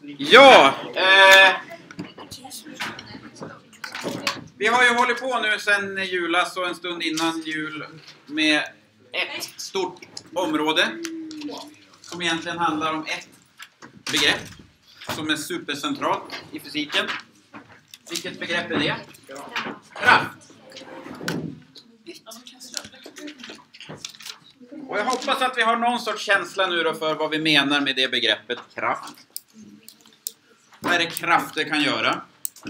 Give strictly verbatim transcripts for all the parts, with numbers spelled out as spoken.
Ja, eh, vi har ju hållit på nu sedan julas och en stund innan jul med ett stort område som egentligen handlar om ett begrepp som är supercentralt i fysiken. Vilket begrepp är det? Kraft. Och jag hoppas att vi har någon sorts känsla nu då för vad vi menar med det begreppet kraft. Vad är det krafter kan göra?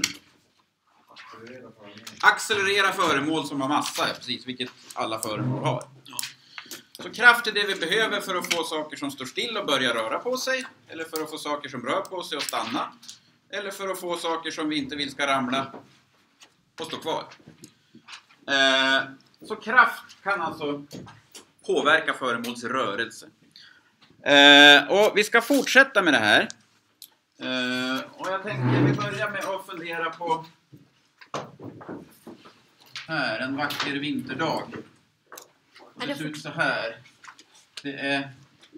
Accelerera föremål som har massa, precis vilket alla föremål har. Så kraft är det vi behöver för att få saker som står still och börja röra på sig. Eller för att få saker som rör på sig och stanna. Eller för att få saker som vi inte vill ska ramla och stå kvar. Eh, så kraft kan alltså påverka föremåls rörelse. Eh, och vi ska fortsätta med det här. Uh, och jag tänker vi börjar med att fundera på här, en vacker vinterdag. Det ser ut så här. Det är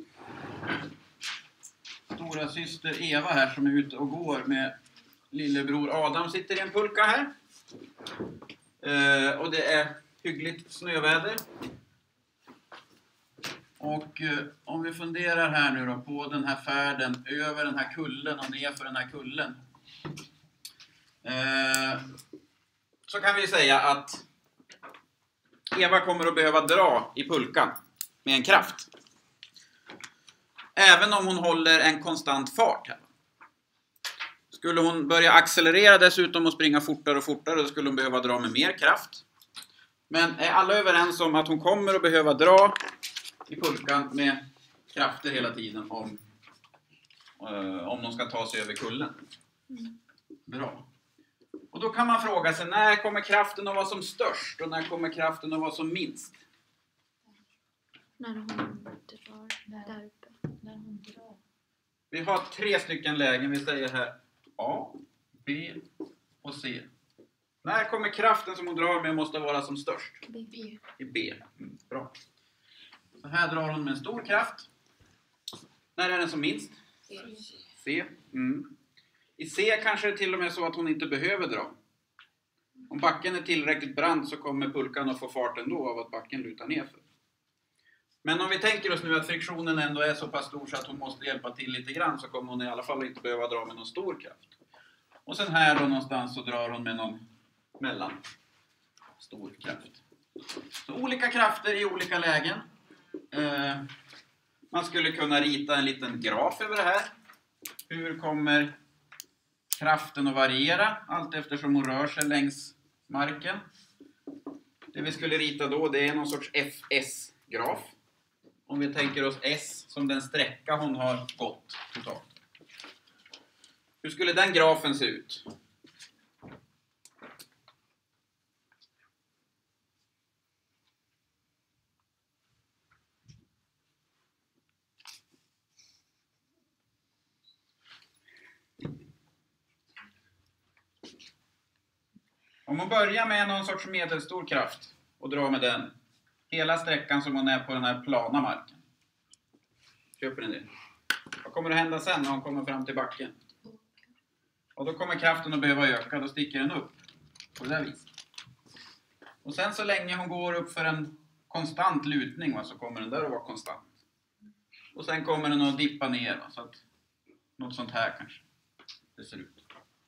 stora syster Eva här som är ute och går med lillebror Adam, sitter i en pulka här. Uh, och det är hyggligt snöväder. Och eh, om vi funderar här nu då på den här färden över den här kullen och ner för den här kullen. Eh, så kan vi säga att Eva kommer att behöva dra i pulkan med en kraft. Även om hon håller en konstant fart här. Skulle hon börja accelerera dessutom och springa fortare och fortare, då skulle hon behöva dra med mer kraft. Men är alla överens om att hon kommer att behöva dra i pulkan med krafter hela tiden om, uh, om de ska ta sig över kullen. Bra. Och då kan man fråga sig, när kommer kraften att vara som störst och när kommer kraften att vara som minst? När hon drar där uppe. När hon drar. Vi har tre stycken lägen, vi säger här A, B och C. När kommer kraften som hon drar med måste vara som störst? B. I B. Mm, bra. Så här drar hon med en stor kraft. När är den som minst? C. C. Mm. I C kanske det är till och med så att hon inte behöver dra. Om backen är tillräckligt brant så kommer pulkan att få fart ändå av att backen lutar nerför. Men om vi tänker oss nu att friktionen ändå är så pass stor så att hon måste hjälpa till lite grann, så kommer hon i alla fall inte behöva dra med någon stor kraft. Och sen här då någonstans så drar hon med någon mellan stor kraft. Så olika krafter i olika lägen. Eh, man skulle kunna rita en liten graf över det här. Hur kommer kraften att variera allt eftersom hon rör sig längs marken? Det vi skulle rita då, det är någon sorts F S-graf. Om vi tänker oss S som den sträcka hon har gått totalt. Hur skulle den grafen se ut? Om hon börjar med någon sorts medelstor kraft och drar med den hela sträckan som hon är på den här plana marken. Köper ni det? Vad kommer att hända sen när hon kommer fram till backen? Och då kommer kraften att behöva öka, då sticker den upp på det där viset. Och sen så länge hon går upp för en konstant lutning, va, så kommer den där att vara konstant. Och sen kommer den att dippa ner, va, så att något sånt här kanske det ser ut.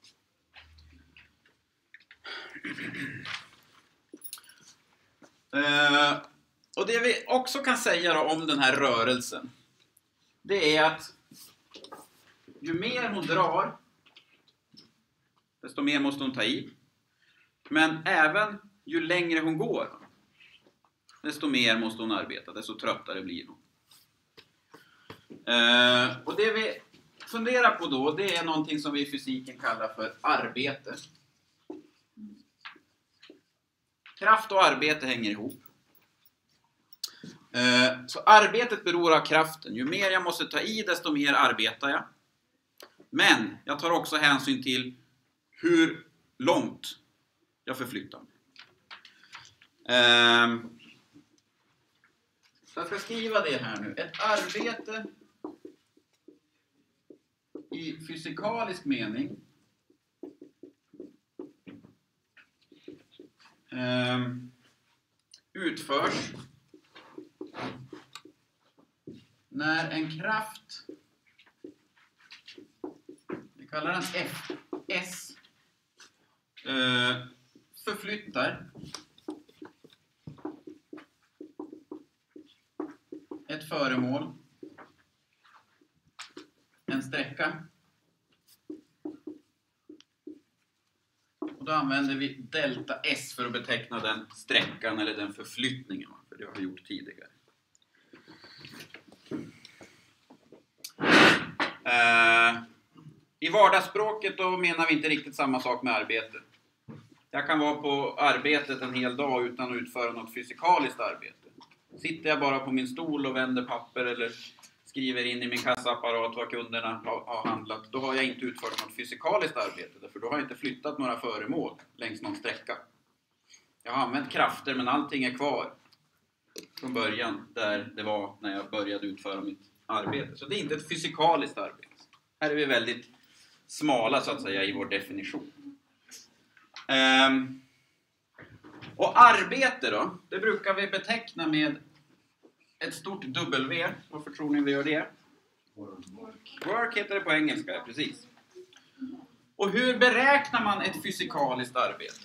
Uh, och det vi också kan säga då om den här rörelsen, det är att ju mer hon drar, desto mer måste hon ta i. Men även ju längre hon går, desto mer måste hon arbeta, desto tröttare blir hon. Uh, och det vi funderar på då, det är någonting som vi i fysiken kallar för arbete. Kraft och arbete hänger ihop. Så arbetet beror av kraften. Ju mer jag måste ta i, desto mer arbetar jag. Men jag tar också hänsyn till hur långt jag förflyttar mig. Så jag ska skriva det här nu. Ett arbete i i fysikalisk mening eh, utförs när en kraft, vi kallar den F, S, eh, förflyttar ett föremål, en sträcka, och då använder vi delta S för att beteckna den sträckan eller den förflyttningen, för det har vi gjort tidigare. Uh, I vardagsspråket då menar vi inte riktigt samma sak med arbete. Jag kan vara på arbetet en hel dag utan att utföra något fysikaliskt arbete. Sitter jag bara på min stol och vänder papper eller skriver in i min kassaapparat vad kunderna har, har handlat, då har jag inte utfört något fysikaliskt arbete, för då har jag inte flyttat några föremål längs någon sträcka. Jag har använt krafter, men allting är kvar från början där det var när jag började utföra mitt arbete. Så det är inte ett fysikaliskt arbete. Här är vi väldigt smala så att säga i vår definition. Um, och arbete då, det brukar vi beteckna med ett stort W. Varför tror ni vi gör det? Work. Work heter det på engelska, precis. Och hur beräknar man ett fysikaliskt arbete?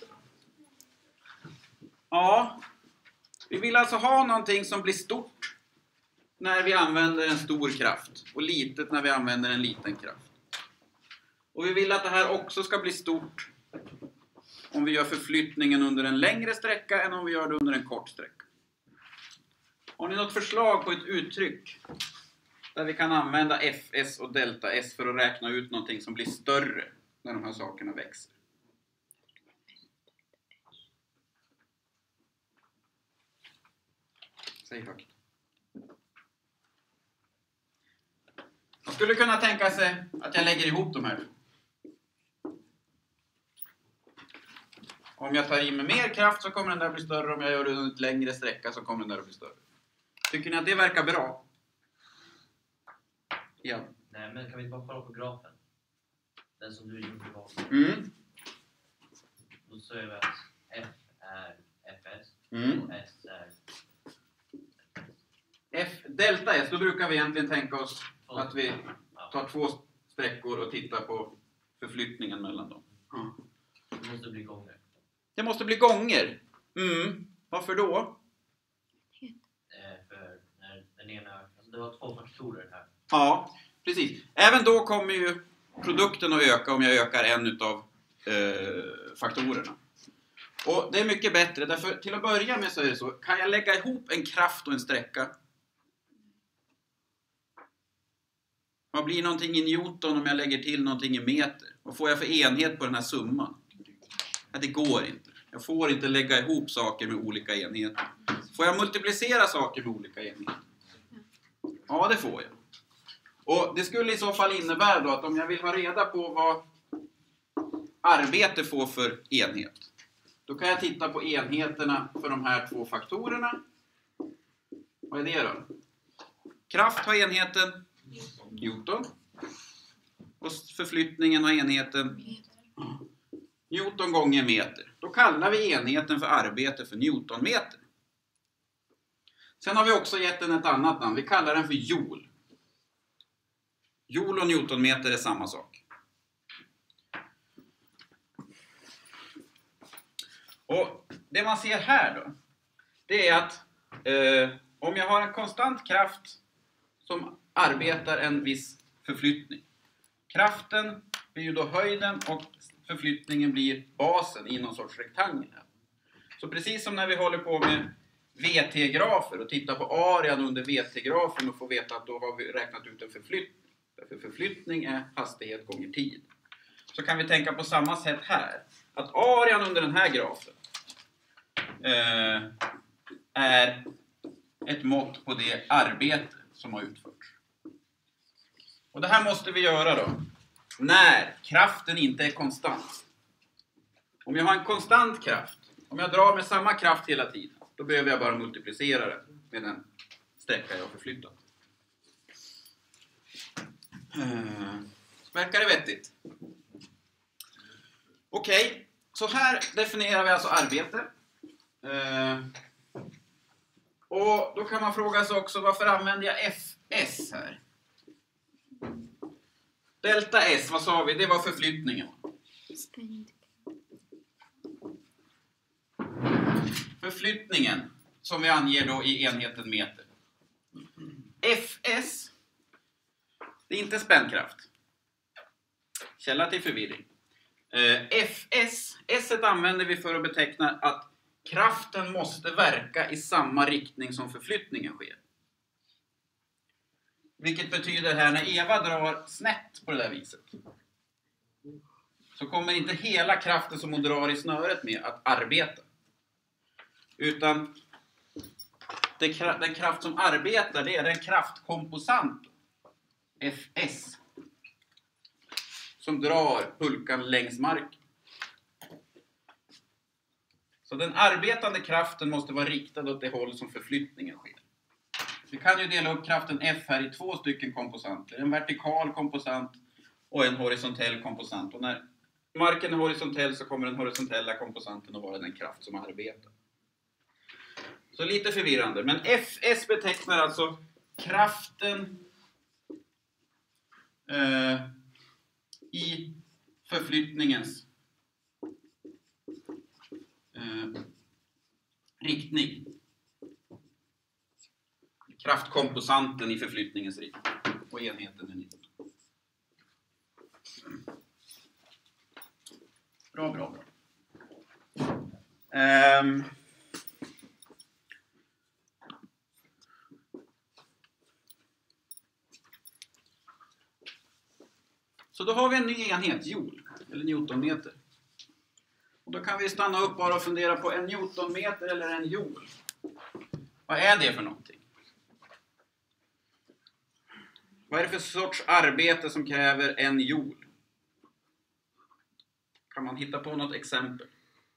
Ja, vi vill alltså ha någonting som blir stort när vi använder en stor kraft och litet när vi använder en liten kraft. Och vi vill att det här också ska bli stort om vi gör förflyttningen under en längre sträcka än om vi gör det under en kort sträcka. Har ni något förslag på ett uttryck där vi kan använda F S och delta S för att räkna ut någonting som blir större när de här sakerna växer? Säg högt. Man skulle kunna tänka sig att jag lägger ihop de här. Om jag tar i med mer kraft så kommer den där bli större. Om jag gör det under ett längre sträcka så kommer den där bli större. Tycker ni att det verkar bra? Ja. Nej, men kan vi bara kolla på grafen? Den som du gjorde var. Mm. Då säger vi att F är F S Mm. och S är F, delta S, då brukar vi egentligen tänka oss att vi tar två sträckor och tittar på förflyttningen mellan dem. Mm. Det måste bli gånger. Det måste bli gånger. Mm. Varför då? Eh, för när den ena, alltså det var två faktorer här. Ja, precis. Även då kommer ju produkten att öka om jag ökar en utav eh, faktorerna. Och det är mycket bättre, därför till att börja med så är det så. Kan jag lägga ihop en kraft och en sträcka? Vad blir någonting i Newton om jag lägger till någonting i meter? Vad får jag för enhet på den här summan? Ja, det går inte. Jag får inte lägga ihop saker med olika enheter. Får jag multiplicera saker med olika enheter? Ja, det får jag. Och det skulle i så fall innebära då att om jag vill ha reda på vad arbete får för enhet, då kan jag titta på enheterna för de här två faktorerna. Vad är det då? Kraft har enheten Newton. Och förflyttningen har enheten Newton gånger meter. Då kallar vi enheten för arbete för Newtonmeter. Sen har vi också gett den ett annat namn. Vi kallar den för joule. Joule och Newtonmeter är samma sak. Och det man ser här då, det är att eh, om jag har en konstant kraft som arbetar en viss förflyttning. Kraften blir ju då höjden och förflyttningen blir basen i någon sorts rektangel. Så precis som när vi håller på med V T-grafer och tittar på arean under V T-grafen och får veta att då har vi räknat ut en förflyttning. Därför förflyttning är hastighet gånger tid. Så kan vi tänka på samma sätt här. Att arean under den här grafen eh, är ett mått på det arbete som har utförts. Och det här måste vi göra då när kraften inte är konstant. Om jag har en konstant kraft, om jag drar med samma kraft hela tiden, då behöver jag bara multiplicera det med den sträcka jag har förflyttat. Verkar det vettigt? Okej, okay. Så här definierar vi alltså arbete. Eh, och då kan man fråga sig också, varför använder jag F S här? Delta S, vad sa vi? Det var förflyttningen. Spänd. Förflyttningen som vi anger då i enheten meter. F S, det är inte spännkraft. Källa till förvirring. F S, S använder vi för att beteckna att kraften måste verka i samma riktning som förflyttningen sker. Vilket betyder här, när Eva drar snett på det där viset, så kommer inte hela kraften som hon drar i snöret med att arbeta. Utan det, den kraft som arbetar, det är den kraftkomposant F S som drar pulkan längs marken. Så den arbetande kraften måste vara riktad åt det håll som förflyttningen sker. Vi kan ju dela upp kraften F här i två stycken komposanter. En vertikal komposant och en horisontell komposant. Och när marken är horisontell så kommer den horisontella komposanten att vara den kraft som arbetar. Så lite förvirrande. Men F S betecknar alltså kraften eh, i förflyttningens eh, riktning. Kraftkomposanten i förflyttningens riktning. Och enheten är nitton. Bra, bra, bra. Um, så då har vi en ny enhet, joule, eller newtonmeter. Och då kan vi stanna upp bara och fundera på en newtonmeter eller en joule. Vad är det för någonting? Vad är det för sorts arbete som kräver en joule? Kan man hitta på något exempel?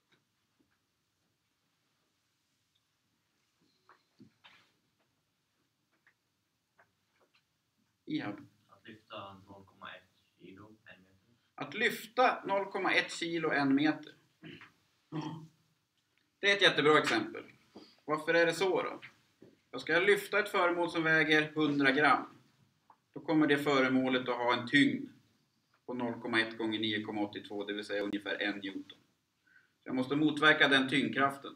Ja. Att lyfta noll komma ett kilo en meter. Att lyfta noll komma ett kilo en meter. Det är ett jättebra exempel. Varför är det så då? Jag ska lyfta ett föremål som väger hundra gram. Då kommer det föremålet att ha en tyngd på noll komma ett gånger nio komma åttiotvå, det vill säga ungefär en newton. Så jag måste motverka den tyngdkraften.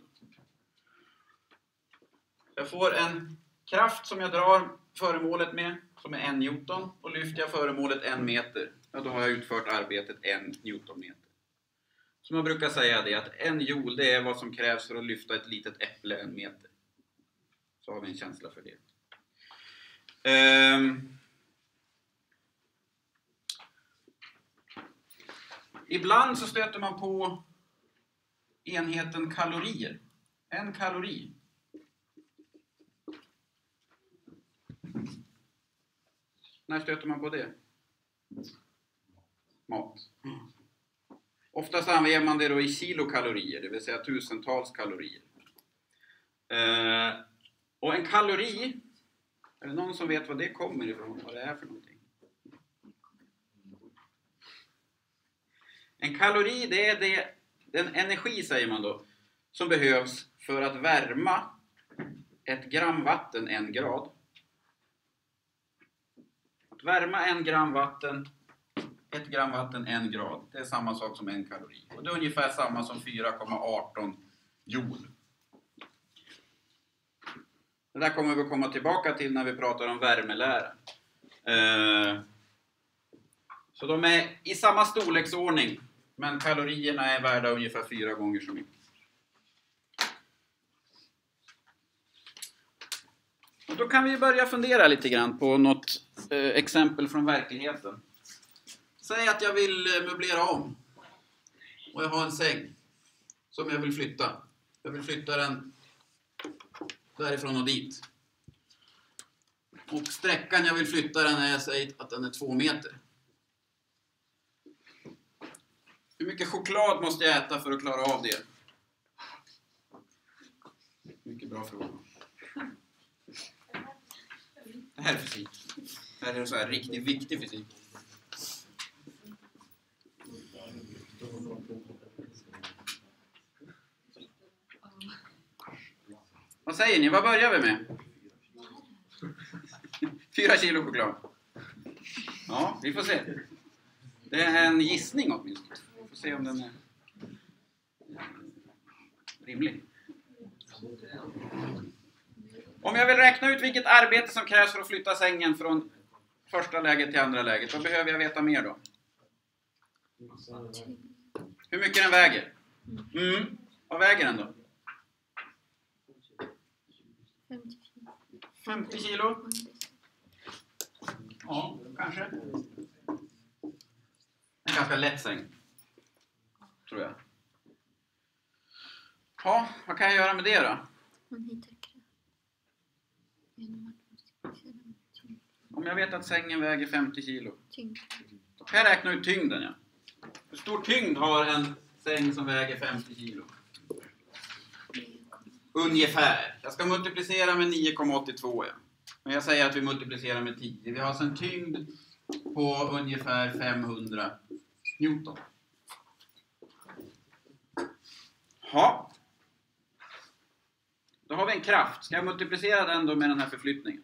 Jag får en kraft som jag drar föremålet med, som är en newton, och lyfter jag föremålet en meter, ja, då har jag utfört arbetet en newtonmeter. Så man brukar säga det, att en joule, det är vad som krävs för att lyfta ett litet äpple en meter. Så har vi en känsla för det. Um, ibland så stöter man på enheten kalorier. En kalori. När stöter man på det? Mat. Oftast använder man det då i kilokalorier, det vill säga tusentals kalorier. Eh, och en kalori, är det någon som vet vad det kommer ifrån? Vad det är för någonting? En kalori, det är det, den energi, säger man då, som behövs för att värma ett gram vatten en grad. Att värma en gram vatten, ett gram vatten en grad, det är samma sak som en kalori. Och det är ungefär samma som fyra komma arton joule. Det där kommer vi att komma tillbaka till när vi pratar om värmelära. Eh, så de är i samma storleksordning, men kalorierna är värda ungefär fyra gånger så mycket. Och då kan vi börja fundera lite grann på något eh, exempel från verkligheten. Säg att jag vill möblera om. Och jag har en säng som jag vill flytta. Jag vill flytta den därifrån och dit. Och sträckan jag vill flytta den är, jag säger att den är två meter. Hur mycket choklad måste jag äta för att klara av det? Mycket bra fråga. Det här är fysik. Det här är så här riktigt viktig fysik. Vad säger ni? Vad börjar vi med? Fyra kilo choklad. Ja, vi får se. Det är en gissning åtminstone. Vi får se om den är rimlig. Om jag vill räkna ut vilket arbete som krävs för att flytta sängen från första läget till andra läget, vad behöver jag veta mer då? Hur mycket den väger? Mm. Vad väger den då? femtio kilo. Ja, kanske. En ganska lätt säng. Tror jag. Ja, vad kan jag göra med det då? Man hittar kraft. Genom att man fixar tyngd. Om jag vet att sängen väger femtio kilo. Tyngd. Då kan jag räkna ut tyngden, ja. Hur stor tyngd har en säng som väger femtio kilo? Ungefär. Jag ska multiplicera med nio komma åttiotvå. Ja. Men jag säger att vi multiplicerar med tio. Vi har alltså en tyngd på ungefär femhundra Newton. Ja. Då har vi en kraft. Ska jag multiplicera den då med den här förflyttningen?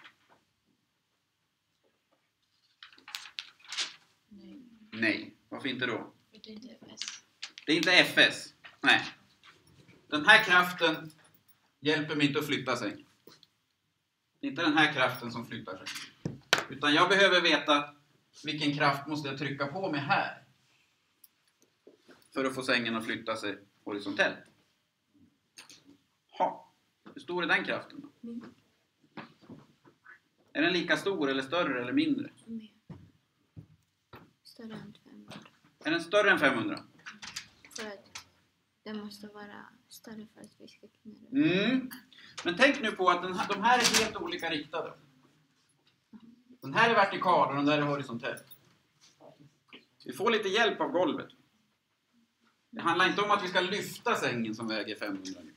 Nej. Nej. Varför inte då? Det är inte F S. Det är inte F S. Nej. Den här kraften hjälper mig inte att flytta sig. Det är inte den här kraften som flyttar sig. Utan jag behöver veta vilken kraft måste jag trycka på mig här. För att få sängen att flytta sig horisontellt. Ha. Hur stor är den kraften då? Mm. Är den lika stor eller större eller mindre? Mer. Större än femhundra. Är den större än femhundra? För att det måste vara större för att vi ska kunna... Mm. Men tänk nu på att den här, de här är helt olika riktade. Den här är vertikal och den där är horisontell. Vi får lite hjälp av golvet. Det handlar inte om att vi ska lyfta sängen som väger femhundra Newton.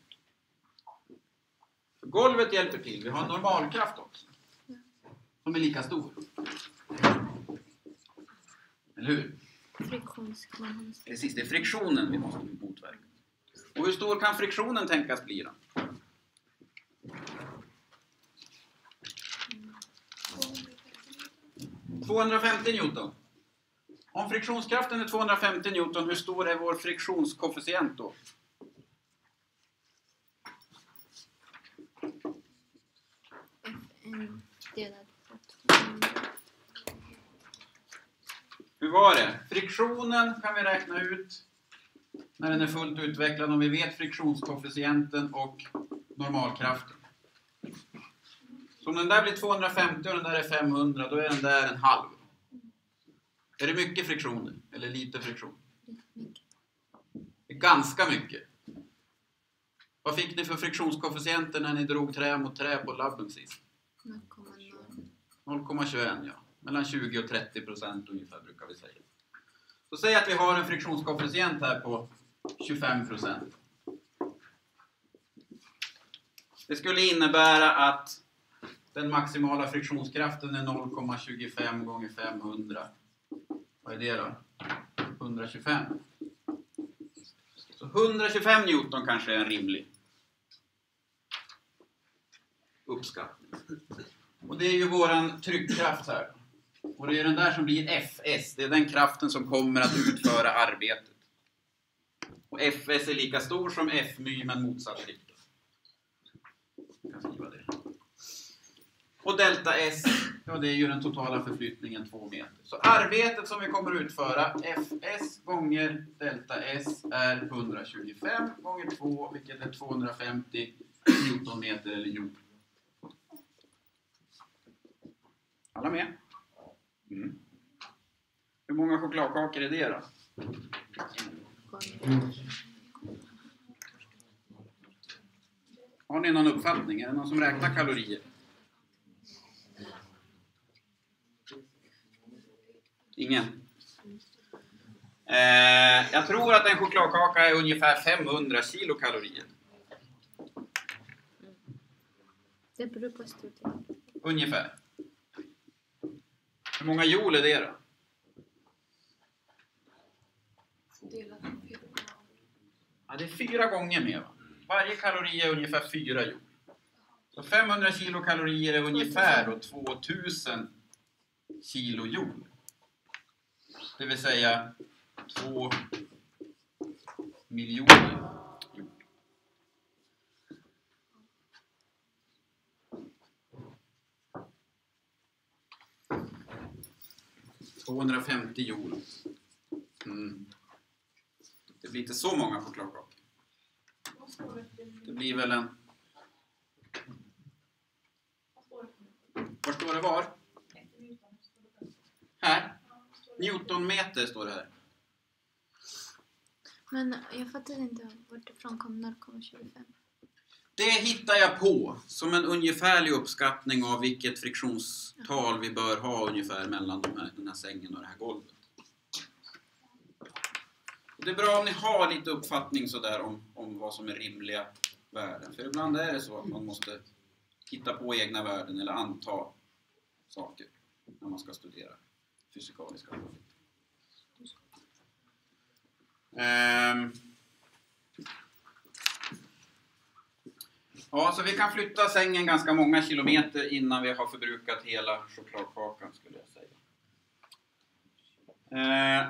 För golvet hjälper till. Vi har en normalkraft också. Som är lika stor. Eller hur? Friktionskraft. Precis, det är friktionen vi måste motverka. Och hur stor kan friktionen tänkas bli då? tvåhundrafemtio Newton. Om friktionskraften är tvåhundrafemtio Newton, hur stor är vår friktionskoefficient då? Fn delad på tvåhundra. Hur var det? Friktionen kan vi räkna ut när den är fullt utvecklad om vi vet friktionskoefficienten och normalkraften. Så om den där blir tvåhundrafemtio och den där är femhundra, då är den där en halv. Är det mycket friktion eller lite friktion? Det är ganska mycket. Vad fick ni för friktionskoefficienter när ni drog trä mot trä på labben sist? noll komma tjugoett, ja. Mellan tjugo och trettio procent ungefär brukar vi säga. Så säg att vi har en friktionskoefficient här på tjugofem procent. Det skulle innebära att den maximala friktionskraften är noll komma tjugofem gånger femhundra. Vad är det då? etthundratjugofem. Så etthundratjugofem Newton kanske är en rimlig uppskattning. Och det är ju våran tryckkraft här. Och det är den där som blir F S. Det är den kraften som kommer att utföra arbetet. Och F S är lika stor som F my men motsatt riktning. Jag kan skriva det. Och delta S, ja det är ju den totala förflyttningen två meter. Så arbetet som vi kommer att utföra, F S gånger delta S är etthundratjugofem gånger två, vilket är tvåhundrafemtio newtonmeter eller joule. Alla med? Mm. Hur många chokladkakor är det då? Har ni någon uppfattning? Är det någon som räknar kalorier? Ingen? Eh, jag tror att en chokladkaka är ungefär femhundra kilokalorier. Det beror på storlek. Ungefär. Hur många joule är det då? Ja, det är fyra gånger mer. Va? Varje kalori är ungefär fyra joule. Så femhundra kilokalorier är ungefär då tvåtusen kilojoule. Det vill säga två miljoner joule. tvåhundrafemtio joule. Mm. Det blir inte så många chokladkakor. Det blir väl en... Var står det var? Här. Newtonmeter står det här. Men jag fattar inte vartifrån kom noll komma tjugofem. Det hittar jag på som en ungefärlig uppskattning av vilket friktionstal vi bör ha ungefär mellan de här, den här sängen och det här golvet. Det är bra om ni har lite uppfattning så där om, om vad som är rimliga värden. För ibland är det så att man måste hitta på egna värden eller anta saker när man ska studera fysikaliska frågor. Ehm. Ja, så vi kan flytta sängen ganska många kilometer innan vi har förbrukat hela chokladkakan, skulle jag säga. Ehm.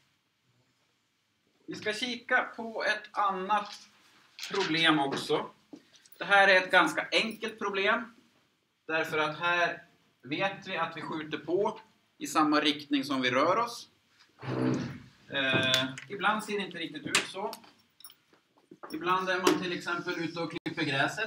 Vi ska kika på ett annat problem också. Det här är ett ganska enkelt problem. Därför att här vet vi att vi skjuter på i samma riktning som vi rör oss. Eh, ibland ser det inte riktigt ut så. Ibland är man till exempel ute och klipper gräset.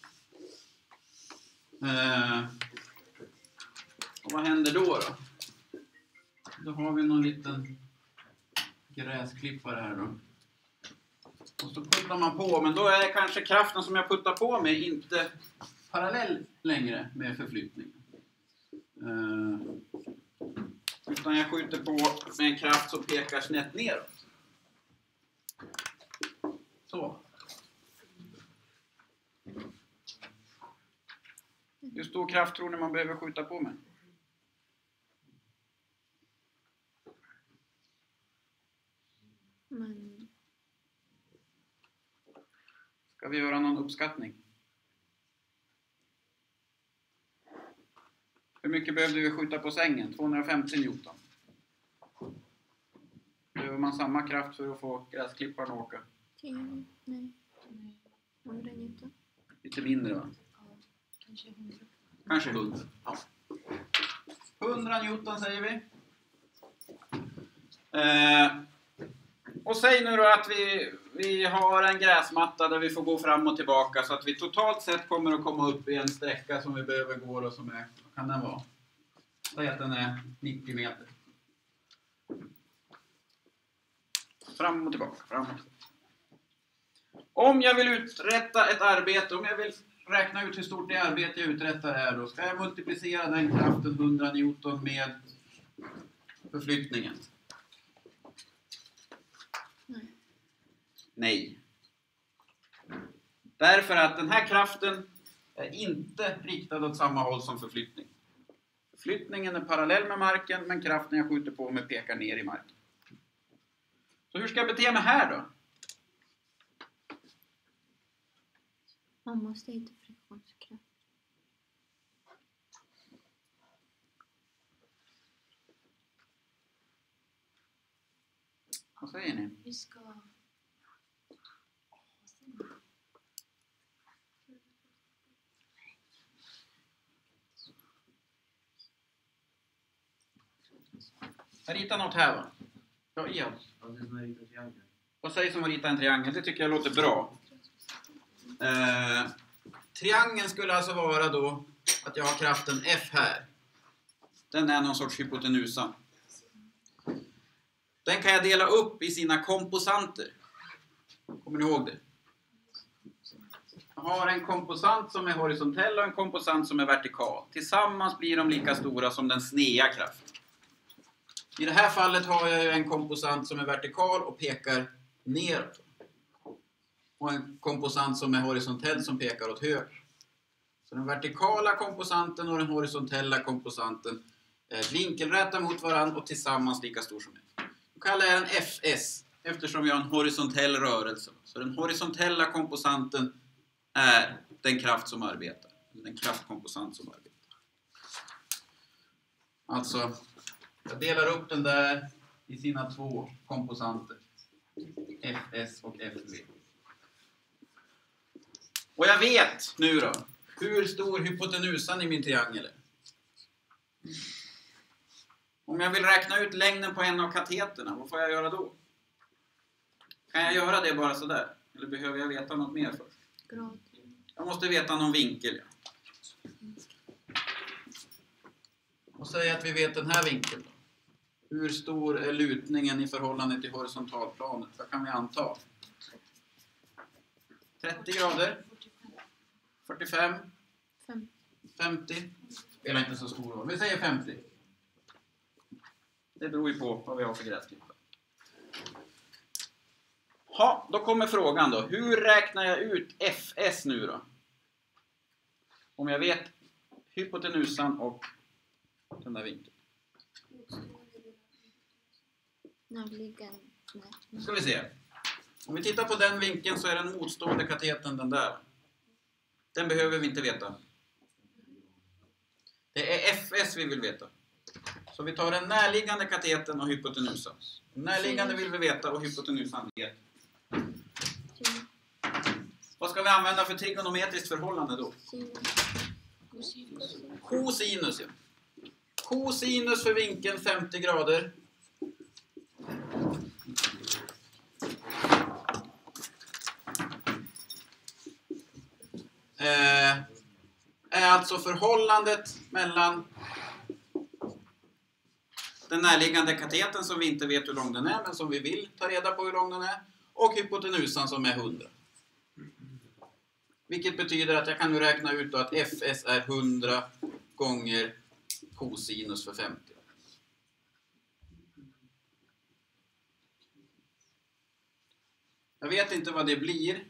Eh, och vad händer då då? Då har vi någon liten gräsklippare här då. Och så puttar man på, men då är kanske kraften som jag puttar på med inte parallell längre med förflyttningen. Uh, utan jag skjuter på med en kraft som pekar snett neråt. Så. Hur stor kraft tror ni man behöver skjuta på med? Men... Ska vi göra någon uppskattning? Hur mycket behövde vi skjuta på sängen? tvåhundrafemtio newton. Behöver man samma kraft för att få gräsklipparen att åka? tio, nej. hundra newton. Lite mindre va? Kanske hundra. Kanske hundra. Ja. hundra newton säger vi. Eh, och säg nu då att vi, vi har en gräsmatta där vi får gå fram och tillbaka så att vi totalt sett kommer att komma upp i en sträcka som vi behöver gå och som är, vad kan den vara? Säg att den är nittio meter. Fram och tillbaka, fram och tillbaka. Om jag vill uträtta ett arbete, om jag vill räkna ut hur stort det arbete jag uträttar är, då ska jag multiplicera den kraften hundra newton med förflyttningen. Nej. Nej. Därför att den här kraften är inte riktad åt samma håll som förflyttning. Förflyttningen är parallell med marken, men kraften jag skjuter på med pekar ner i marken. Så hur ska jag bete mig här då? Man måste hitta friktionskraft. Vad säger ni? Vi ska... Jag ritar något här va? Ja, ja. Vad sägs om att rita en triangel? Det tycker jag låter bra. Eh, triangeln skulle alltså vara då att jag har kraften F här. Den är någon sorts hypotenusa. Den kan jag dela upp i sina komposanter. Kommer ni ihåg det? Jag har en komposant som är horisontell och en komposant som är vertikal. Tillsammans blir de lika stora som den snea kraften. I det här fallet har jag ju en komposant som är vertikal och pekar neråt. Och en komposant som är horisontell som pekar åt höger. Så den vertikala komposanten och den horisontella komposanten är vinkelrätta mot varandra och tillsammans lika stor som ett. Då kallar jag den F S eftersom jag har en horisontell rörelse. Så den horisontella komposanten är den kraft som arbetar. En kraftkomposant som arbetar. Alltså, jag delar upp den där i sina två komposanter. F S och F V. Och jag vet nu då, hur stor hypotenusan i min triangel är. Om jag vill räkna ut längden på en av kateterna, vad får jag göra då? Kan jag göra det bara sådär? Eller behöver jag veta något mer först? Grad. Jag måste veta någon vinkel. Ja. Och säga att vi vet den här vinkeln. Då. Hur stor är lutningen i förhållande till horisontalplanet? Vad kan vi anta? trettio grader? fyrtiofem? Fem. femtio? Spelar inte så stor roll. Vi säger femtio. Det beror ju på vad vi har för gräsklippare. Ja, då kommer frågan då. Hur räknar jag ut F S nu då? Om jag vet hypotenusan och den där vinkeln. Närliggande. Nu ska vi se. Om vi tittar på den vinkeln så är den motstående kateten den där. Den behöver vi inte veta. Det är F S vi vill veta. Så vi tar den närliggande kateten och hypotenusan. Närliggande vill vi veta och hypotenusan vet. Vad ska vi använda för trigonometriskt förhållande då? Cosinus. Ja. Cosinus för vinkeln femtio grader. Eh, är alltså förhållandet mellan den närliggande kateten som vi inte vet hur lång den är men som vi vill ta reda på hur lång den är och hypotenusan som är hundra. Vilket betyder att jag kan nu räkna ut då att F S är hundra gånger cosinus för femtio. Jag vet inte vad det blir.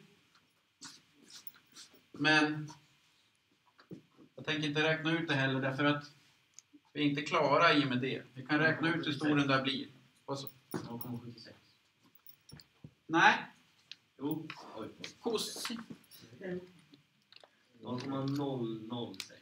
Men jag tänker inte räkna ut det heller därför att vi är inte klara i och med det. Vi kan räkna ut hur stor den där blir. Vad så? noll komma sjuttiosex. Nej. Jo. Oj. Cos. noll komma noll noll sex.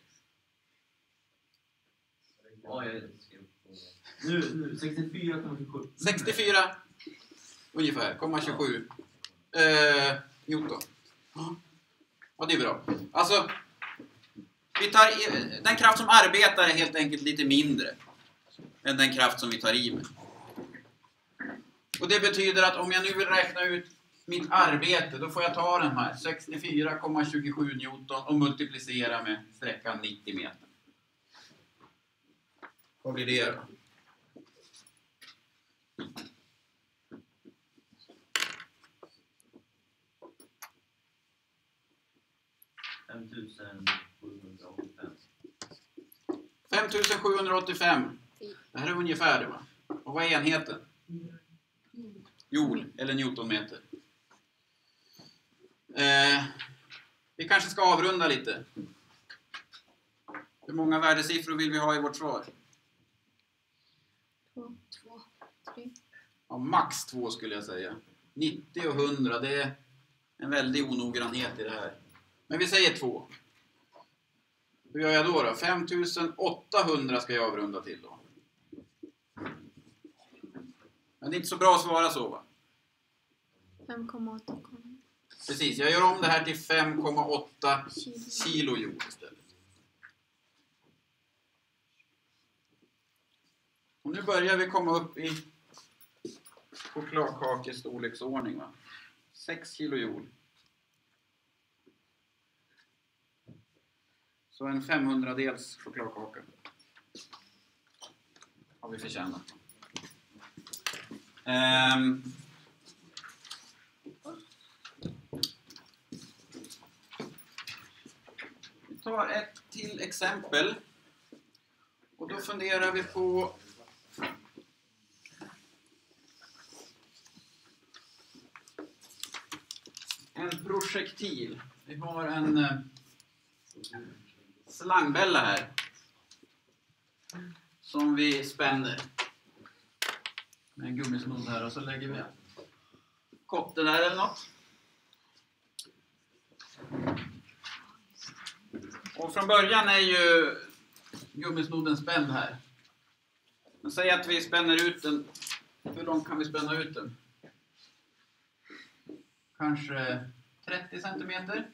Ja, jag skrev på. Nu, nu, sextiofyra komma tjugosju. sextiofyra ungefär, komma tjugosju eh, Newton. Ja. Ja, det är bra. Alltså, vi tar i, den kraft som arbetar är helt enkelt lite mindre än den kraft som vi tar i med. Och det betyder att om jag nu vill räkna ut mitt arbete, då får jag ta den här sextiofyra komma tjugosju Newton och multiplicera med sträckan nittio meter. Vad blir det då? fem tusen sjuhundraåttiofem. fem tusen sjuhundraåttiofem. Det här är ungefär det, va? Och vad är enheten? Joule eller newtonmeter. Eh, vi kanske ska avrunda lite. Hur många värdesiffror vill vi ha i vårt svar? Två. Två. Tre. Ja, max två skulle jag säga. nittio och hundra, det är en väldig onoggrannhet i det här. Men vi säger två. Hur gör jag då då? fem tusen åttahundra ska jag avrunda till då. Men det är inte så bra att svara så, va? fem komma åtta kom. Precis, jag gör om det här till fem komma åtta Kilo. kilojoule istället. Och nu börjar vi komma upp i chokladkakes storleksordning, va? sex kilojoule. Så en femhundradels chokladkaka har vi förtjänat. Um, vi tar ett till exempel. Och då funderar vi på en projektil. Vi har en uh, slangbälla här som vi spänner med en gummisnodd här och så lägger vi kotte där eller något. Och från början är ju gummisnodden spänd här. Men säg att vi spänner ut den. Hur långt kan vi spänna ut den? Kanske trettio centimeter.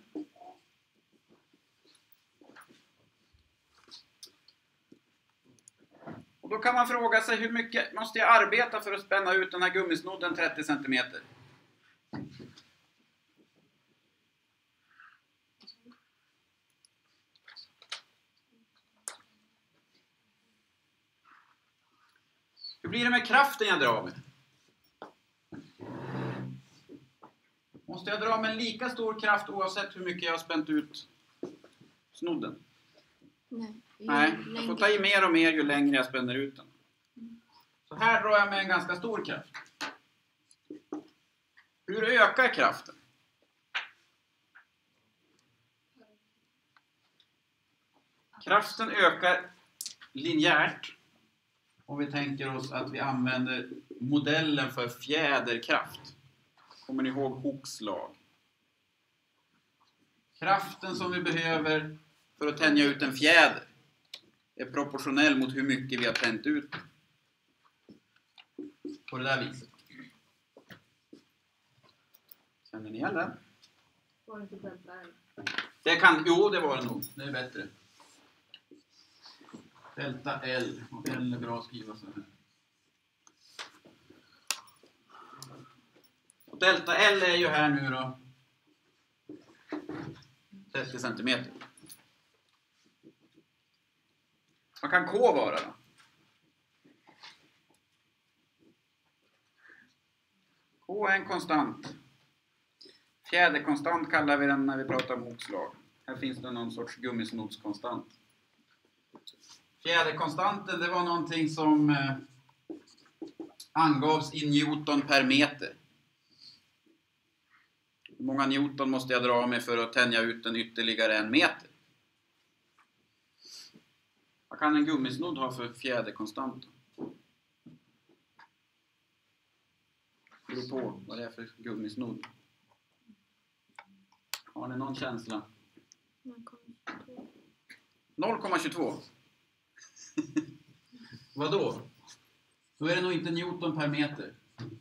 Och då kan man fråga sig hur mycket måste jag arbeta för att spänna ut den här gummisnodden trettio centimeter? Hur blir det med kraften jag drar med? Måste jag dra med lika stor kraft oavsett hur mycket jag har spänt ut snodden? Nej. Nej, jag får ta i mer och mer ju längre jag spänner ut den. Så här drar jag med en ganska stor kraft. Hur ökar kraften? Kraften ökar linjärt. Om vi tänker oss att vi använder modellen för fjäderkraft. Kommer ni ihåg Hooks lag? Kraften som vi behöver för att tänja ut en fjäder är proportionell mot hur mycket vi har tänt ut. På det där viset. Känner ni igen den? Var det inte delta L? Det kan, jo, det var det nog. Det är bättre. Delta L. Och L är bra att skriva så här. Och delta L är ju här nu då trettio centimeter. Vad kan K vara då? K är en konstant. Fjäderkonstant kallar vi den när vi pratar om Hooks lag. Här finns det någon sorts gummisnodskonstant. Fjäderkonstanten, det var någonting som eh, angavs i Newton per meter. Hur många Newton måste jag dra med för att tänja ut den ytterligare en meter? Vad kan en gummisnodd ha för fjäderkonstant? Det beror på vad det är för gummisnodd. Har ni någon känsla? noll komma tjugotvå. Vad då? Då är det nog inte Newton per meter.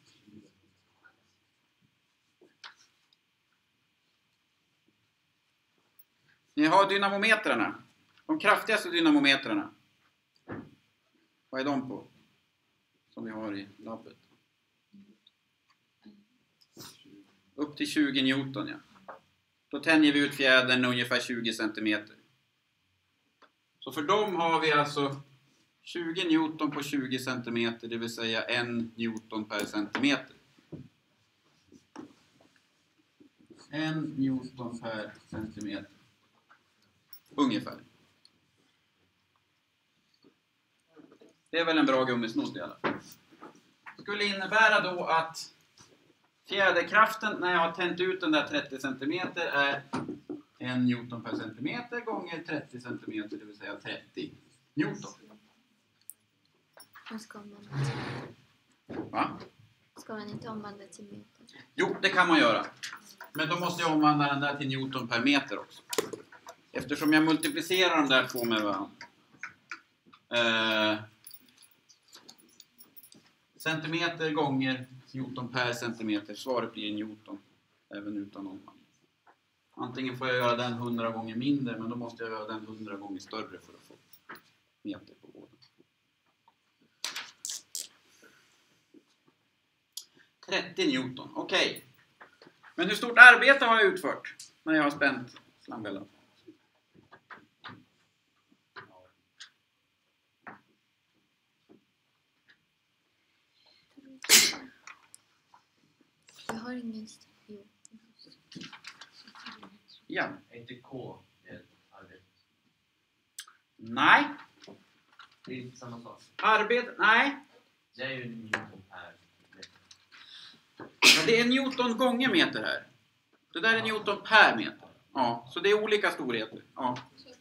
Ni har dynamometrarna. De kraftigaste dynamometrarna. Vad är de på? Som vi har i labbet. Upp till tjugo Newton, ja. Då tänjer vi ut fjädern ungefär tjugo centimeter. Så för dem har vi alltså tjugo Newton på tjugo centimeter, det vill säga en Newton per centimeter. En Newton per centimeter. Ungefär. Det är väl en bra gummisnodd i alla fall. Det skulle innebära då att fjäderkraften när jag har tänt ut den där trettio centimeter är en Newton per centimeter gånger trettio centimeter, det vill säga trettio Newton. Men ska man, Va? ska man inte omvandla till meter? Jo, det kan man göra. Men då måste jag omvandla den där till Newton per meter också. Eftersom jag multiplicerar de där två med varandra. Eh, centimeter gånger Newton per centimeter. Svaret blir Newton. Även utan omvandling. Antingen får jag göra den hundra gånger mindre. Men då måste jag göra den hundra gånger större för att få meter på båda. trettio Newton. Okej. Okay. Men hur stort arbete har jag utfört när jag har spänt slambällan? Jag har ingen... Jo. Ja. Är inte K ett arbete? Nej. Det är inte samma sak. Arbete? Nej. Det är ju Newton per meter. Ja, det är Newton gånger meter här. Det där är Newton per meter. Ja, så det är olika storheter. Ja.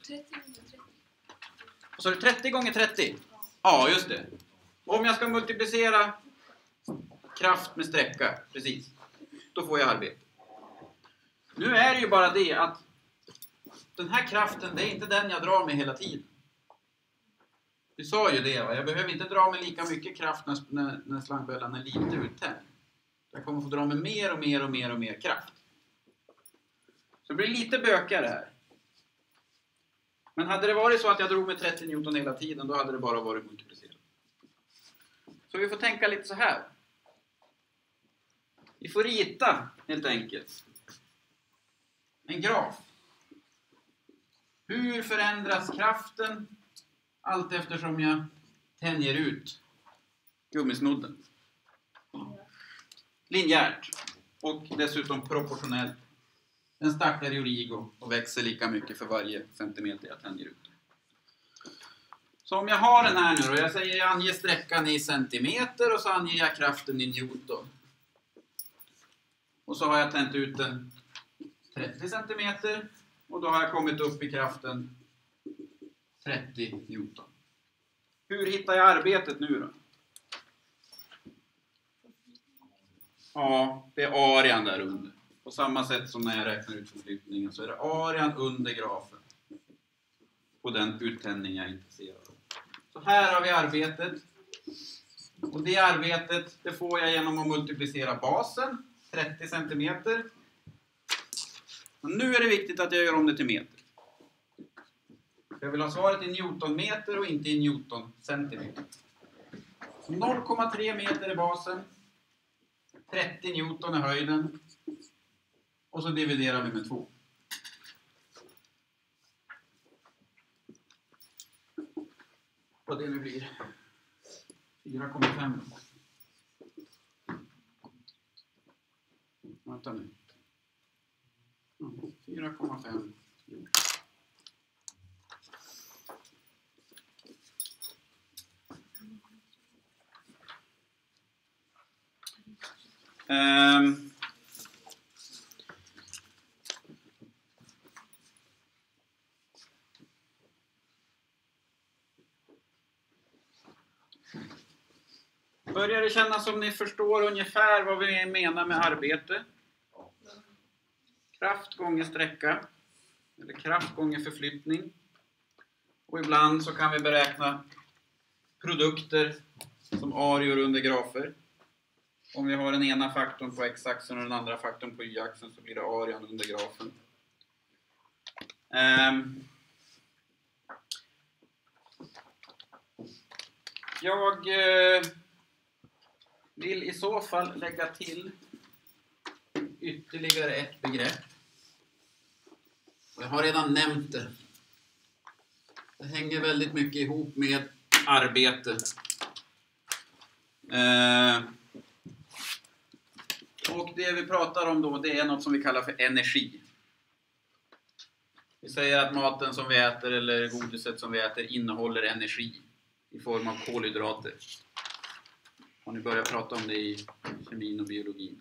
Så är det trettio gånger trettio? Ja, just det. Om jag ska multiplicera kraft med sträcka, precis. Då får jag arbete. Nu är det ju bara det att den här kraften, det är inte den jag drar med hela tiden. Vi sa ju det, va? Jag behöver inte dra med lika mycket kraft när, när, när slangböllan är lite uttänd. Jag kommer få dra med mer och mer och mer och mer kraft. Så det blir lite bökare här. Men hade det varit så att jag drog med trettio newton hela tiden, då hade det bara varit multiplicerat. Så vi får tänka lite så här. Vi får rita helt enkelt en graf. Hur förändras kraften allt eftersom jag tänjer ut gummisnodden? Linjärt. Och dessutom proportionellt. Den startar i origo och växer lika mycket för varje centimeter jag tänjer ut. Så om jag har den här nu och jag säger jag anger sträckan i centimeter och så anger jag kraften i newton. Och så har jag tänt ut den trettio centimeter och då har jag kommit upp i kraften trettio newton. Hur hittar jag arbetet nu då? Ja, det är arean där under. På samma sätt som när jag räknar ut förflyttningen så är det arean under grafen. På den uttändning jag är intresserad av. Så här har vi arbetet. Och det arbetet det får jag genom att multiplicera basen. trettio centimeter. Och nu är det viktigt att jag gör om det till meter. Jag vill ha svaret i newtonmeter och inte i newton centimeter. noll komma tre meter är basen. trettio newton är höjden. Och så dividerar vi med två. Vad det nu blir. fyra komma fem. Vänta nu. fyra komma fem. Um, Börjar det kännas som ni förstår ungefär vad vi menar med arbete? Kraft gånger sträcka. Eller kraft gånger förflyttning. Och ibland så kan vi beräkna produkter som areor under grafer. Om vi har den ena faktorn på x-axeln och den andra faktorn på y-axeln så blir det arean under grafen. Um, jag uh, vill i så fall lägga till ytterligare ett begrepp. Jag har redan nämnt det. Det hänger väldigt mycket ihop med arbete. Uh, Och det vi pratar om då, det är något som vi kallar för energi. Vi säger att maten som vi äter eller godiset som vi äter innehåller energi i form av kolhydrater. Har ni börjat prata om det i kemin och biologin?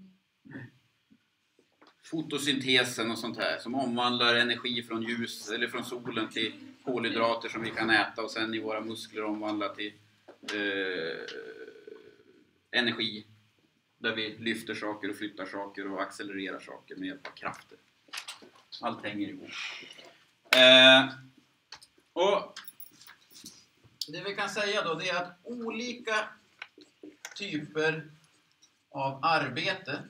Fotosyntesen och sånt här som omvandlar energi från ljus eller från solen till kolhydrater som vi kan äta och sen i våra muskler omvandla till eh, energi. Där vi lyfter saker och flyttar saker och accelererar saker med hjälp av krafter. Allt hänger ihop. Eh, och det vi kan säga då det är att olika typer av arbete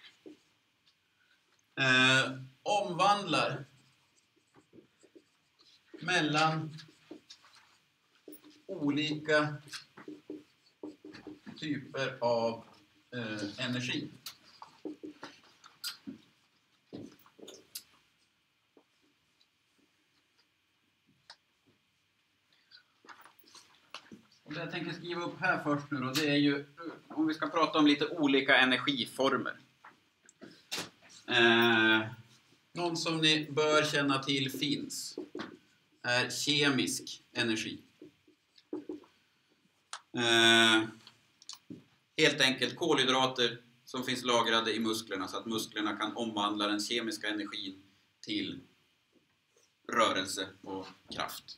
eh, omvandlar mellan olika typer av eh, energi. Och det jag tänker skriva upp här först nu då, det är ju om vi ska prata om lite olika energiformer. Eh, någon som ni bör känna till finns är kemisk energi. Eh, helt enkelt kolhydrater som finns lagrade i musklerna så att musklerna kan omvandla den kemiska energin till rörelse och kraft.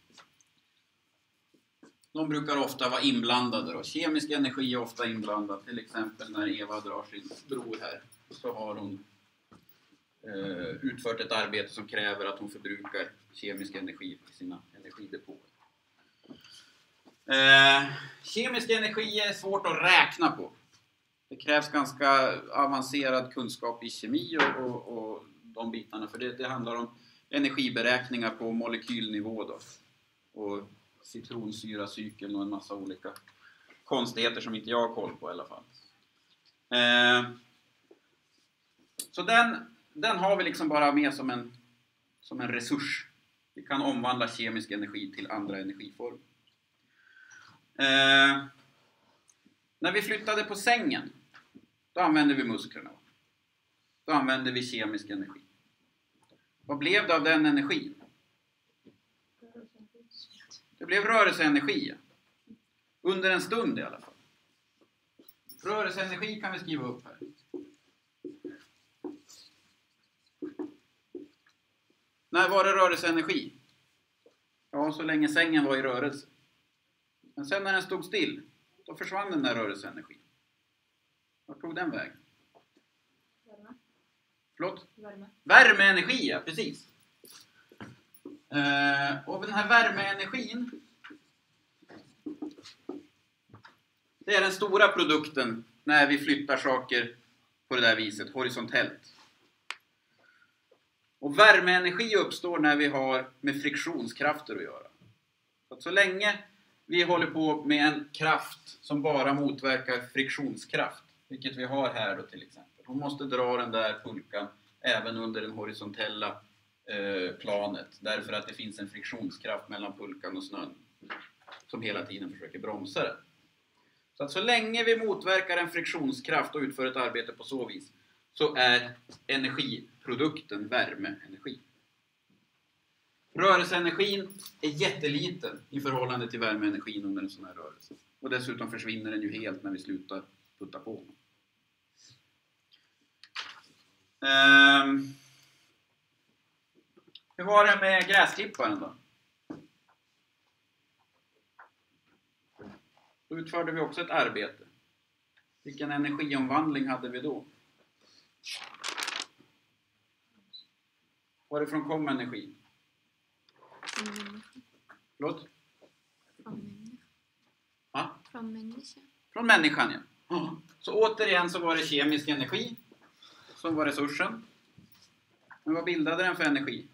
De brukar ofta vara inblandade då. Kemisk energi är ofta inblandad. Till exempel när Eva drar sin bror här så har hon eh, utfört ett arbete som kräver att hon förbrukar kemisk energi i sina energidepåer. Eh, kemisk energi är svårt att räkna på. Det krävs ganska avancerad kunskap i kemi och, och, och de bitarna, för det, det handlar om energiberäkningar på molekylnivå då. Och citronsyracykeln och en massa olika konstigheter som inte jag har koll på i alla fall. Eh, så den, den har vi liksom bara med som en, som en resurs. Vi kan omvandla kemisk energi till andra energiformer. Eh, när vi flyttade på sängen, då använde vi musklerna. Då använde vi kemisk energi. Vad blev det av den energin? Det blev rörelseenergi. Under en stund i alla fall. Rörelseenergi kan vi skriva upp här. När var det rörelseenergi? Ja, så länge sängen var i rörelse. Men sen när den stod still, då försvann den där rörelseenergin. Var tog den vägen? Värme. Förlåt? Värme. Värmeenergi, ja, precis. Eh, och den här värmeenergin, det är den stora produkten när vi flyttar saker på det där viset, horisontellt. Och värmeenergi uppstår när vi har med friktionskrafter att göra. Så, att så länge vi håller på med en kraft som bara motverkar friktionskraft, vilket vi har här då till exempel. Hon måste dra den där pulkan även under den horisontella eh, planet, därför att det finns en friktionskraft mellan pulkan och snön som hela tiden försöker bromsa den. Så att så länge vi motverkar en friktionskraft och utför ett arbete på så vis, så är energiprodukten värmeenergi. Rörelseenergin är jätteliten i förhållande till värmeenergin under en sån här rörelse. Och dessutom försvinner den ju helt när vi slutar putta på. Um, hur var det med gräsklipparen då? Då utförde vi också ett arbete. Vilken energiomvandling hade vi då? Varifrån kom energi? Från människan. Förlåt? Från människan. Va? Från människan. Från människan, ja. Så återigen så var det kemisk energi som var resursen. Men vad bildade den för energi?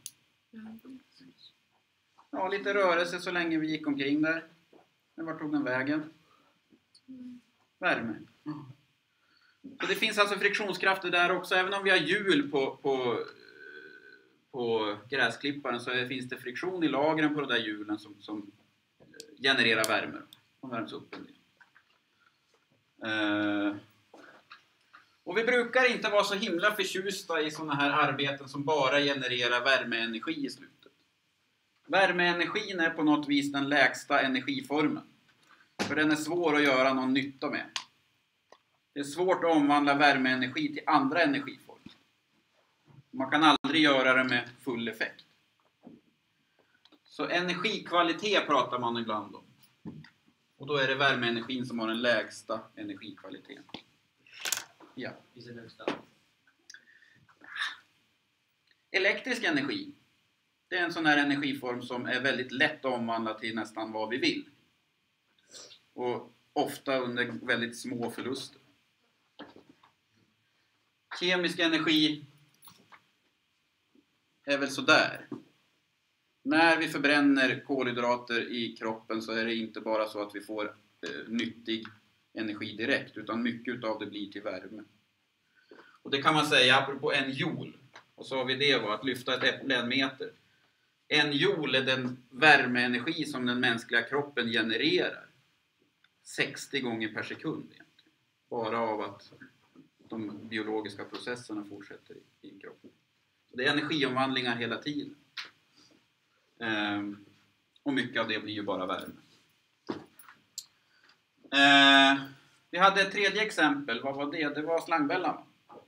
Ja, lite rörelse så länge vi gick omkring där. Men vart tog den vägen? Värme. Så det finns alltså friktionskrafter där också. Även om vi har hjul på, på, på gräsklipparen, så finns det friktion i lagren på de där hjulen som, som genererar värme. De värms upp en del. Uh, och vi brukar inte vara så himla förtjusta i sådana här arbeten som bara genererar värmeenergi i slutet. Värmeenergin är på något vis den lägsta energiformen. För den är svår att göra någon nytta med. Det är svårt att omvandla värmeenergi till andra energiformer. Man kan aldrig göra det med full effekt. Så energikvalitet pratar man ibland om. Och då är det värmeenergin som har den lägsta energikvaliteten. Ja. Finns det högsta? Elektrisk energi. Det är en sån här energiform som är väldigt lätt att omvandla till nästan vad vi vill. Och ofta under väldigt små förluster. Kemisk energi är väl sådär. När vi förbränner kolhydrater i kroppen så är det inte bara så att vi får eh, nyttig energi direkt, utan mycket av det blir till värme. Och det kan man säga apropå en joule. Och så har vi det var att lyfta ett äpple en meter. En joule är den värmeenergi som den mänskliga kroppen genererar. sextio gånger per sekund egentligen. Bara av att de biologiska processerna fortsätter i, i kroppen. Så det är energiomvandlingar hela tiden. Ehm, och mycket av det blir ju bara värme. Ehm, vi hade ett tredje exempel. Vad var det? Det var slangbällan.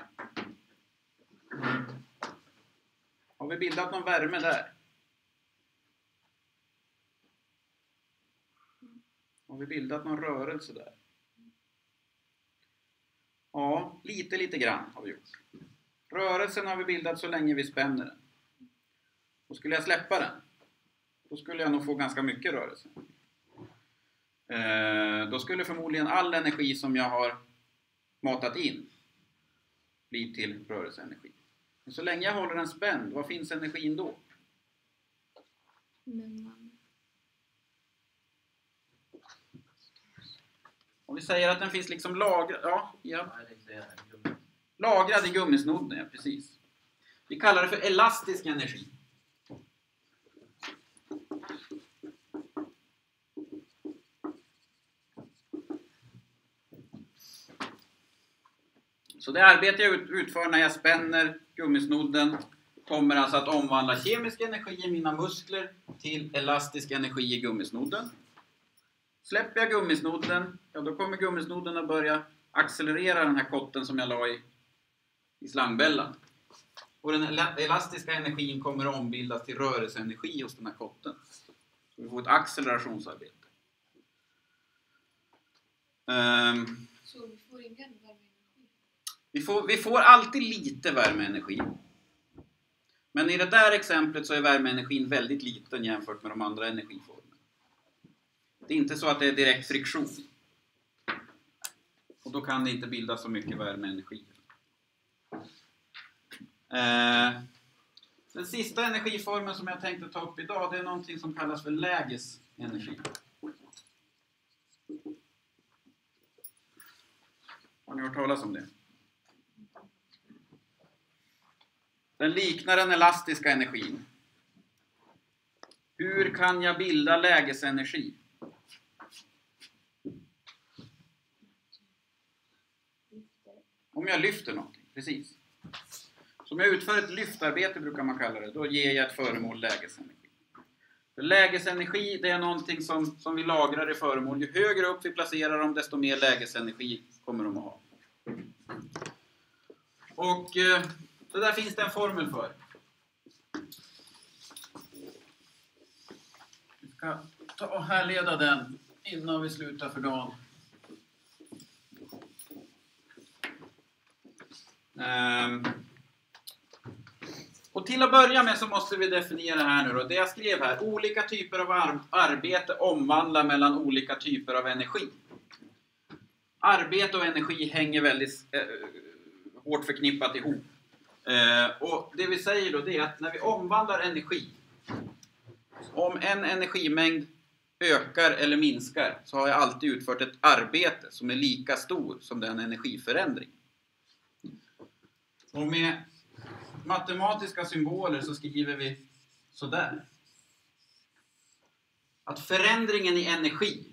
Har vi bildat någon värme där? Har vi bildat någon rörelse där? Ja, lite lite grann har vi gjort. Rörelsen har vi bildat så länge vi spänner den. Och skulle jag släppa den, då skulle jag nog få ganska mycket rörelse. Eh, då skulle förmodligen all energi som jag har matat in bli till rörelseenergi. Men så länge jag håller den spänd, vad finns energin då? Mellan. Om vi säger att den finns liksom lagrad, ja, ja. Ja, jag tänkte säga gummi. lagrad i gummisnodden, ja, precis. Vi kallar det för elastisk energi. Så det arbete jag utför när jag spänner gummisnodden kommer alltså att omvandla kemisk energi i mina muskler till elastisk energi i gummisnodden. Släpper jag gummisnodden, ja då kommer gummisnodden att börja accelerera den här kotten som jag la i, i slangbällan. Och den elastiska energin kommer att ombildas till rörelseenergi hos den här kotten. Så vi får ett accelerationsarbete. Um, Så vi får ingen värmeenergi? vi, får, vi får alltid lite värmeenergi. Men i det där exemplet så är värmeenergin väldigt liten jämfört med de andra energiformerna. Det är inte så att det är direkt friktion. Och då kan det inte bildas så mycket värmeenergi. Eh, den sista energiformen som jag tänkte ta upp idag, det är någonting som kallas för lägesenergi. Har ni hört talas om det? Den liknar den elastiska energin. Hur kan jag bilda lägesenergi? Om jag lyfter någonting, precis. Så om jag utför ett lyftarbete brukar man kalla det, då ger jag ett föremål lägesenergi. För lägesenergi, det är någonting som, som vi lagrar i föremål. Ju högre upp vi placerar dem, desto mer lägesenergi kommer de att ha. Och eh, det där finns det en formel för. Vi ska ta och härleda den innan vi slutar för dagen. Um, och till att börja med så måste vi definiera här nu då. Det jag skrev här. Olika typer av ar arbete omvandlar mellan olika typer av energi. Arbete och energi hänger väldigt eh, hårt förknippat ihop. Eh, och det vi säger då det är att när vi omvandlar energi, om en energimängd ökar eller minskar, så har jag alltid utfört ett arbete som är lika stor som den energiförändring. Och med matematiska symboler så skriver vi sådär. Att förändringen i energi,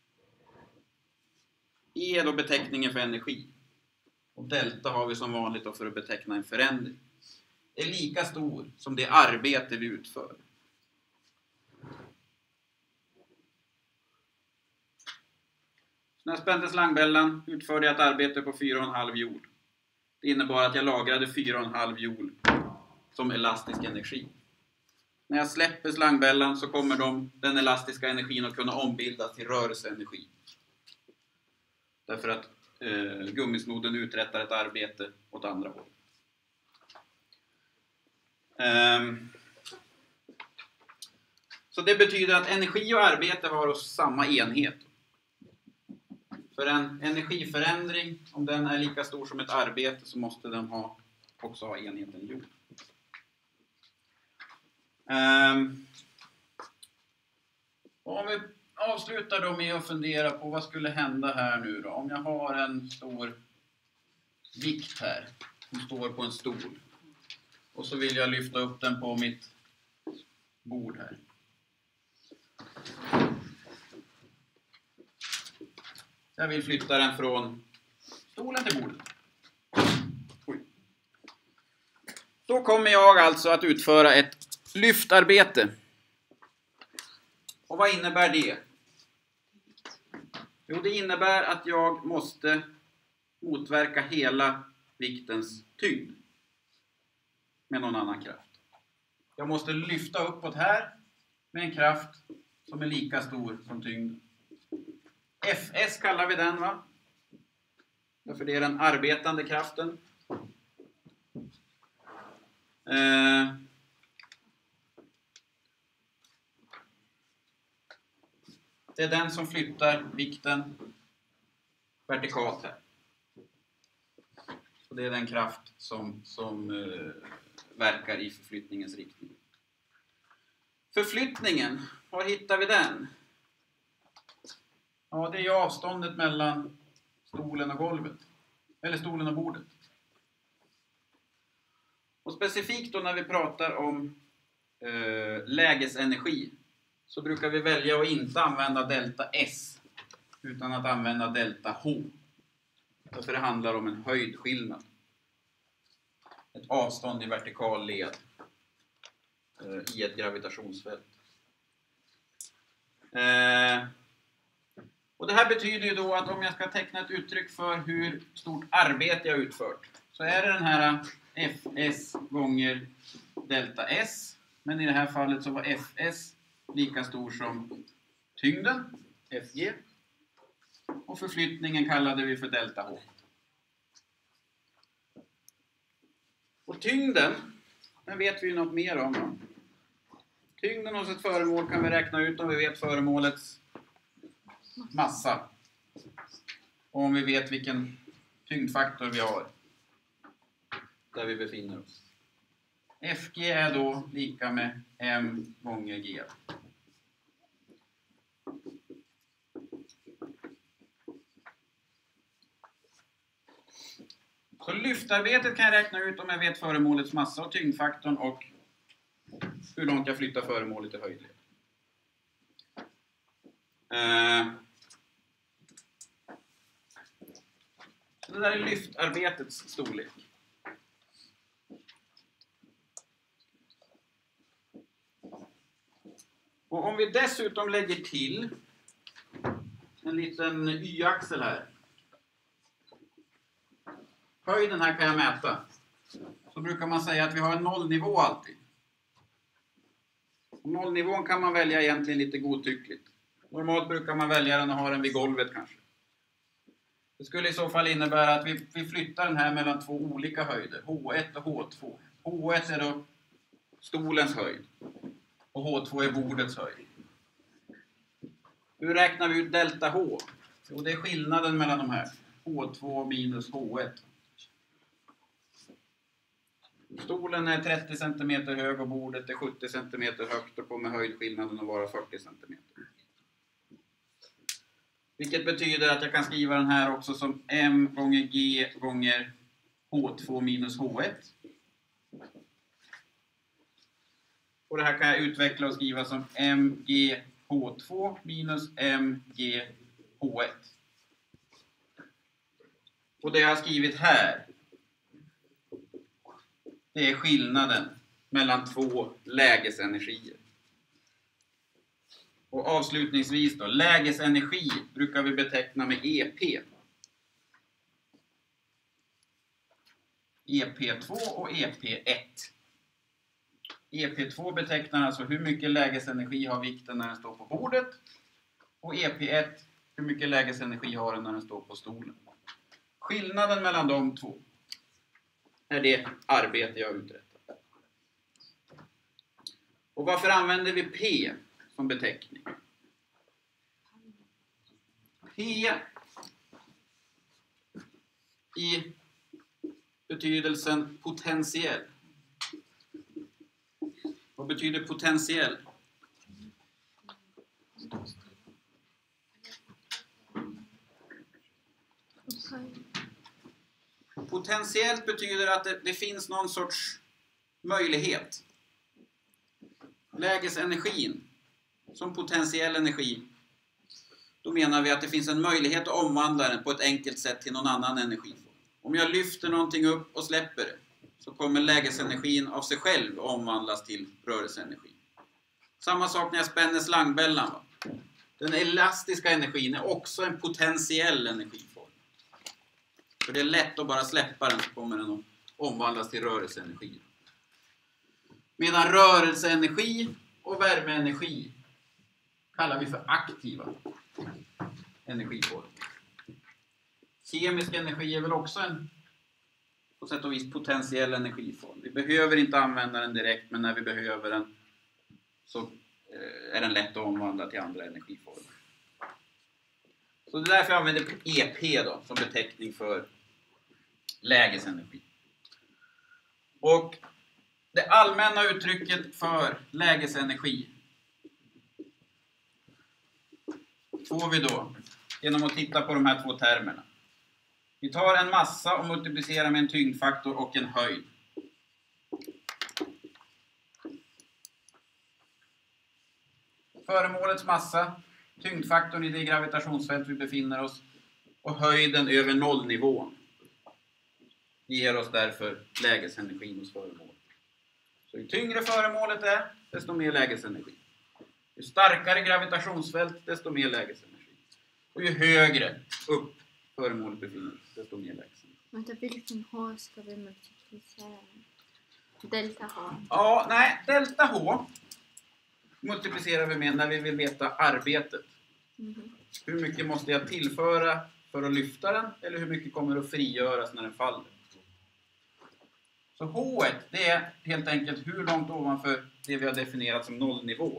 E är då beteckningen för energi. Och delta har vi som vanligt då för att beteckna en förändring. Är lika stor som det arbete vi utför. När jag spände slangbällan utförde jag ett arbete på fyra komma fem joule. Det innebar att jag lagrade fyra komma fem joule som elastisk energi. När jag släpper slangbällan så kommer de, den elastiska energin att kunna ombildas till rörelseenergi. Därför att eh, gummisnoden uträttar ett arbete åt andra håll. Um, så det betyder att energi och arbete har hos samma enhet. För en energiförändring, om den är lika stor som ett arbete, så måste den ha, också ha enheten joule. Um, om vi avslutar då med att fundera på vad skulle hända här nu då. Om jag har en stor vikt här som står på en stol. Och så vill jag lyfta upp den på mitt bord här. Jag vill flytta den från stolen till bordet. Oj. Då kommer jag alltså att utföra ett lyftarbete. Och vad innebär det? Jo, det innebär att jag måste motverka hela viktens tyngd med någon annan kraft. Jag måste lyfta uppåt här med en kraft som är lika stor som tyngden. F S kallar vi den, va? Därför det är den arbetande kraften. Eh, det är den som flyttar vikten vertikalt här. Så det är den kraft som, som eh, verkar i förflyttningens riktning. Förflyttningen, var hittar vi den? Ja, det är ju avståndet mellan stolen och golvet. Eller stolen och bordet. Och specifikt då när vi pratar om eh, lägesenergi så brukar vi välja att inte använda delta S utan att använda delta H. Därför det handlar om en höjdskillnad. Ett avstånd i vertikal led eh, i ett gravitationsfält. Eh, och det här betyder ju då att om jag ska teckna ett uttryck för hur stort arbete jag utfört så är det den här Fs gånger delta S. Men i det här fallet så var Fs lika stor som tyngden, Fg. Och förflyttningen kallade vi för delta H. Och tyngden, den vet vi ju något mer om. Tyngden hos ett föremål kan vi räkna ut om vi vet föremålets massa. Och om vi vet vilken tyngdfaktor vi har där vi befinner oss. Fg är då lika med m gånger g. Så lyftarbetet kan jag räkna ut om jag vet föremålets massa och tyngdfaktorn och hur långt jag flyttar föremålet i höjdled. Eh. Så det där är lyftarbetets storlek. Och om vi dessutom lägger till en liten y-axel här. Höjden här kan jag mäta. Så brukar man säga att vi har en nollnivå alltid. Och nollnivån kan man välja egentligen lite godtyckligt. Normalt brukar man välja den och ha den vid golvet kanske. Det skulle i så fall innebära att vi, vi flyttar den här mellan två olika höjder. H ett och H två. H ett är då stolens höjd. Och H två är bordets höjd. Hur räknar vi ut delta H? Jo, det är skillnaden mellan de här. H två minus H ett. Stolen är trettio centimeter hög och bordet är sjuttio centimeter högt och kommer höjdskillnaden att vara fyrtio centimeter. Vilket betyder att jag kan skriva den här också som m gånger g gånger H två minus H ett. Och det här kan jag utveckla och skriva som mg H två minus mg H ett. Och det jag har skrivit här, det är skillnaden mellan två lägesenergier. Och avslutningsvis då, lägesenergi brukar vi beteckna med E P. E P två och E P ett. E P två betecknar alltså hur mycket lägesenergi har vikten när den står på bordet. Och E P ett, hur mycket lägesenergi har den när den står på stolen. Skillnaden mellan de två är det arbete jag uträttar. Och varför använder vi P som beteckning? P i betydelsen potentiell. Vad betyder potentiell? Potentiellt betyder att det, det finns någon sorts möjlighet. Lägesenergin som potentiell energi. Då menar vi att det finns en möjlighet att omvandla den på ett enkelt sätt till någon annan energiform. Om jag lyfter någonting upp och släpper det så kommer lägesenergin av sig själv omvandlas till rörelseenergi. Samma sak när jag spänner slangbällan. Va? Den elastiska energin är också en potentiell energiform. För det är lätt att bara släppa den så kommer den att omvandlas till rörelseenergi. Medan rörelseenergi och värmeenergi kallar vi för aktiva energiformer. Kemisk energi är väl också en på sätt och vis potentiell energiform. Vi behöver inte använda den direkt, men när vi behöver den så är den lätt att omvandla till andra energiformer. Så det är därför jag använder E P då, som beteckning för lägesenergi. Och det allmänna uttrycket för lägesenergi får vi då genom att titta på de här två termerna. Vi tar en massa och multiplicerar med en tyngdfaktor och en höjd. Föremålets massa, tyngdfaktorn i det gravitationsfält vi befinner oss och höjden över nollnivån ger oss därför lägesenergin hos föremålet. Så ju tyngre föremålet är, desto mer lägesenergi. Ju starkare gravitationsfält, desto mer lägesenergi. Och ju högre upp föremålet befinner sig, desto mer lägesenergi. Vänta, vilken H ska vi multiplicera? Delta H. Ja, nej, delta H multiplicerar vi med när vi vill veta arbetet. Mm-hmm. Hur mycket måste jag tillföra för att lyfta den? Eller hur mycket kommer att frigöras när den faller? Så H ett, det är helt enkelt hur långt ovanför det vi har definierat som nollnivå.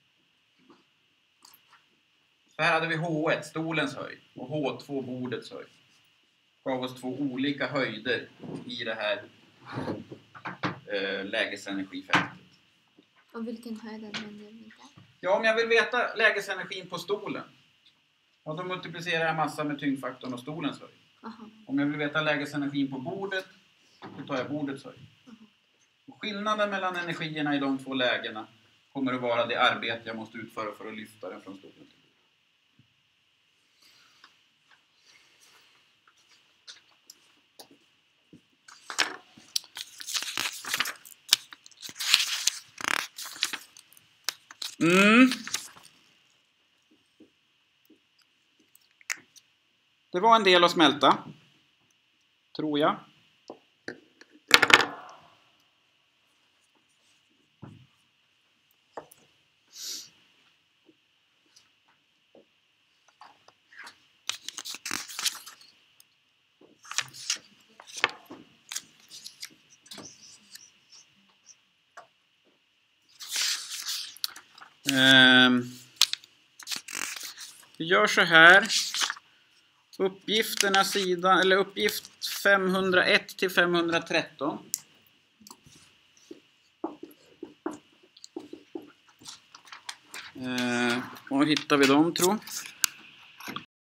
Så här hade vi H ett, stolens höjd, och H två, bordets höjd. Gav oss två olika höjder i det här eh, lägesenergifältet. Och vilken höjd använder vi där? Ja, om jag vill veta lägesenergin på stolen, ja, då multiplicerar jag massa med tyngdfaktorn och stolens höjd. Aha. Om jag vill veta lägesenergin på bordet, då tar jag bordets höjd. Och skillnaden mellan energierna i de två lägena kommer att vara det arbete jag måste utföra för att lyfta den från stolen. Mm. Det var en del att smälta, tror jag. Vi gör så här. Uppgifterna sidan, eller uppgift femhundraett till femhundratretton. Eh, var hittar vi dem, tror jag?